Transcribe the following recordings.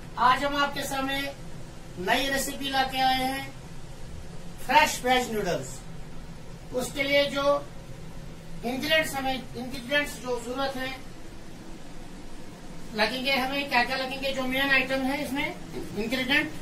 आज हम आपके सामने नई रेसिपी लाके आए हैं, फ्रेश वेज नूडल्स। उसके लिए जो इंग्रेडिएंट्स जो जरूरत है लगेंगे, हमें क्या क्या लगेंगे, जो मेन आइटम है इसमें इंग्रेडिएंट।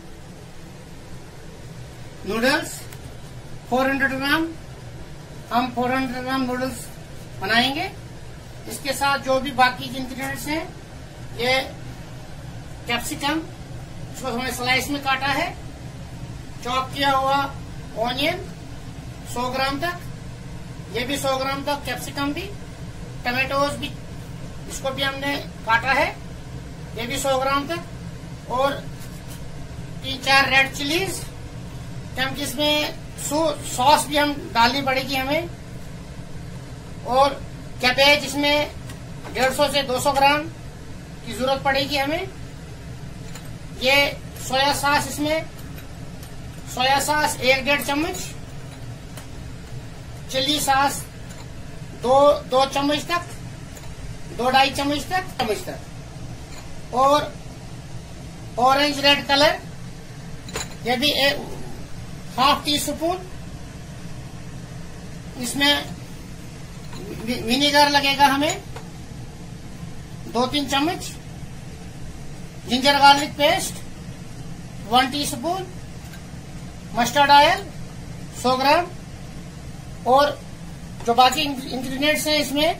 नूडल्स 400 ग्राम, हम 400 ग्राम नूडल्स बनाएंगे। इसके साथ जो भी बाकी इंग्रेडिएंट्स हैं, ये कैप्सिकम, इसको हमने स्लाइस में काटा है, चॉप किया हुआ ऑनियन 100 ग्राम तक, ये भी 100 ग्राम तक कैप्सिकम भी, टमाटोज भी, इसको भी हमने काटा है, ये भी 100 ग्राम तक, और 3-4 रेड चिलीज, क्योंकि इसमें सॉस भी हम डालनी पड़ेगी हमें, और कैबेज इसमें 150 से 200 ग्राम की जरूरत पड़ेगी हमें। ये सोया सॉस, इसमें सोया सॉस 1-1.5 चम्मच, चिल्ली सॉस 2 चम्मच तक, 2-2.5 चम्मच तक, और ऑरेंज रेड कलर, ये भी 1/2 टीस्पून। इसमें विनेगर लगेगा हमें 2-3 चम्मच, ginger garlic paste 1 teaspoon, mustard oil 100 gram, और जो बाकी इंग्रेडिएंट्स हैं इसमें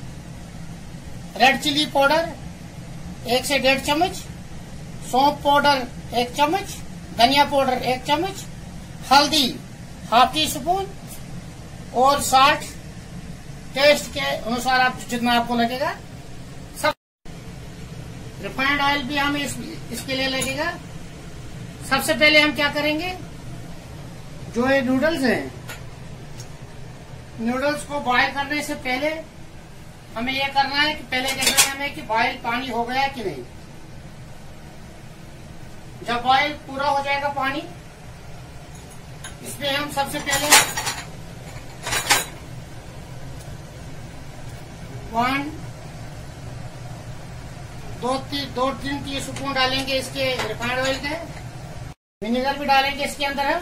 रेड चिली पाउडर 1 से 1.5 चम्मच, सौंफ पाउडर 1 चम्मच, धनिया पाउडर 1 चम्मच, हल्दी 1/2 टीस्पून, और साल्ट टेस्ट के अनुसार आप जितना आपको लगेगा। सब रिफाइंड ऑयल भी हमें इसके लिए लगेगा। सबसे पहले हम क्या करेंगे, जो ये नूडल्स हैं, नूडल्स को बॉयल करने से पहले हमें यह करना है कि पहले देखना है हमें कि बॉयल पानी हो गया कि नहीं। जब बॉयल पूरा हो जाएगा पानी, इसमें हम सबसे पहले 2-3 टीस्पून डालेंगे इसके रिफाइंड ऑयल के। विनेगर भी डालेंगे इसके अंदर हम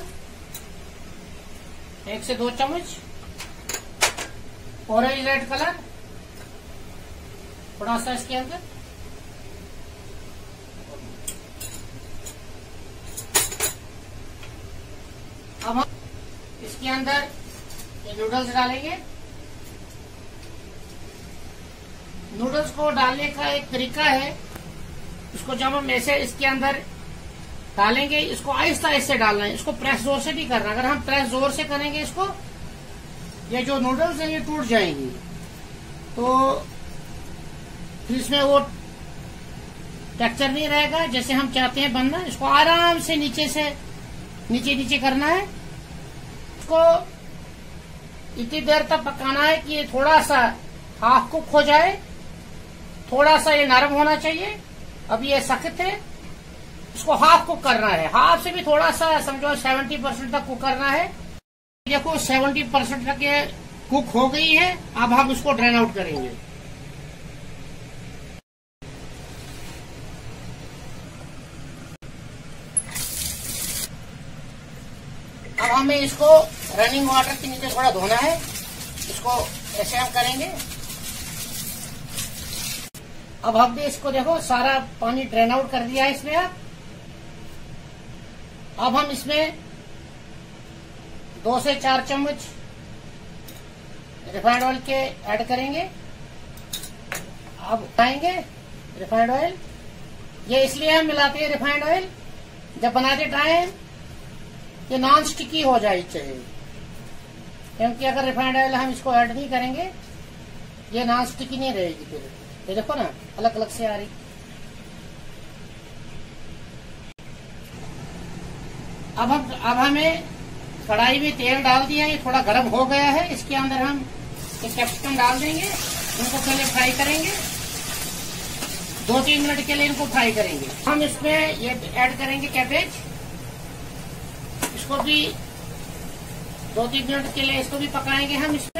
1 से 2 चम्मच, ऑरेंज रेड कलर थोड़ा सा इसके अंदर, अब हम इसके अंदर ये नूडल्स डालेंगे। नूडल्स को डालने का एक तरीका है, इसको जब हम ऐसे इसके अंदर डालेंगे, इसको आहिस्ता आहिस्ता डालना है, इसको प्रेस जोर से नहीं करना। अगर हम प्रेस जोर से करेंगे इसको, ये जो नूडल्स हैं ये टूट जाएंगी, तो फिर इसमें वो टेक्सचर नहीं रहेगा जैसे हम चाहते हैं बनना। इसको आराम से नीचे करना है। इसको इतनी देर तक पकाना है कि ये थोड़ा सा हाफ कुक हो जाए, थोड़ा सा ये नरम होना चाहिए। अब ये सख्त है, इसको हाफ कुक करना है, हाफ से भी थोड़ा सा समझो 70% तक कुक करना है। देखो 70% तक ये कुक हो गई है। अब हम इसको ड्रेन आउट करेंगे। अब हमें इसको रनिंग वाटर के नीचे थोड़ा धोना है, इसको ऐसे हम करेंगे। अब हमने इसको देखो सारा पानी ड्रेन आउट कर दिया है इसमें। अब हम इसमें 2 से 4 चम्मच रिफाइंड ऑयल के ऐड करेंगे। अब उठाएंगे रिफाइंड ऑयल। ये इसलिए हम मिलाते हैं रिफाइंड ऑयल, जब बनाते टाइम ये नॉन स्टिकी हो जाए चाहिए, क्योंकि अगर रिफाइंड ऑयल हम इसको ऐड नहीं करेंगे ये नॉन स्टिकी नहीं रहेगी। फिर ये देखो ना अलग अलग से आ रही। अब हमें कढ़ाई में तेल डाल दिया, ये थोड़ा गर्म हो गया है। इसके अंदर हम ये कैप्सिकम डाल देंगे, इनको पहले फ्राई करेंगे, 2-3 मिनट के लिए इनको फ्राई करेंगे। हम इसमें ये ऐड करेंगे कैबेज, इसको भी 2-3 मिनट के लिए इसको भी पकाएंगे हम इसमें।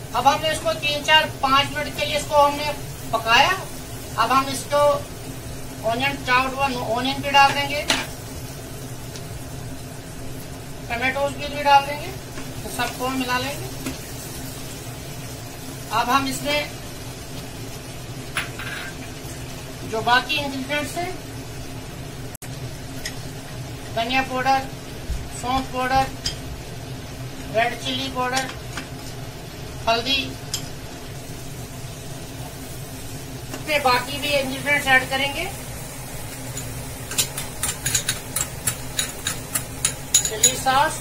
अब हमने इसको 3-4-5 मिनट के लिए इसको हमने पकाया। अब हम इसको ऑनियन चॉप्ड वन ऑनियन भी डाल देंगे, टमाटोज भी डाल देंगे, तो सबको मिला लेंगे। अब हम इसमें जो बाकी इंग्रेडिएंट्स हैं, धनिया पाउडर, सौंफ पाउडर, रेड चिल्ली पाउडर, हल्दी, इसमें बाकी भी इंग्रेडिएंट्स ऐड करेंगे। Chilli sauce,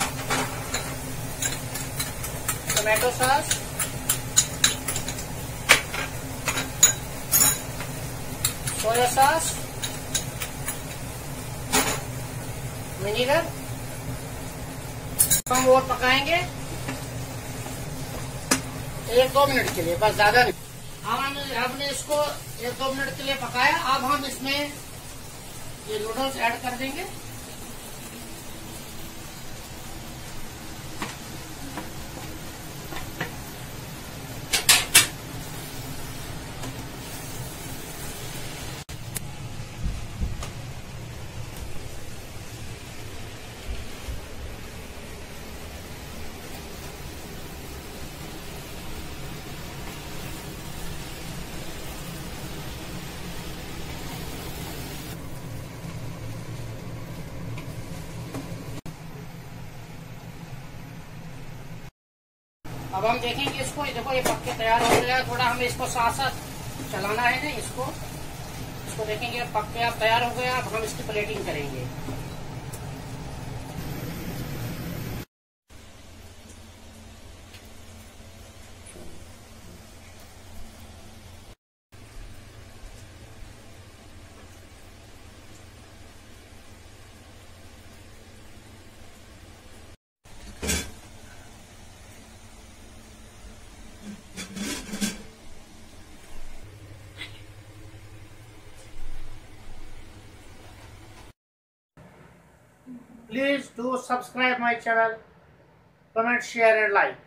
tomato sauce, soya sauce, vinegar. हम और पकाएंगे 1-2 मिनट के लिए, बस ज्यादा नहीं। अब हमने इसको 1-2 मिनट के लिए पकाया। अब हम इसमें ये नूडल्स ऐड कर देंगे। अब हम देखेंगे इसको, देखो ये पक के तैयार हो गया। थोड़ा हमें इसको साथ साथ चलाना है ना, इसको देखेंगे पक के अब तैयार हो गया। अब हम इसकी प्लेटिंग करेंगे। Please do subscribe my channel, comment, share and like.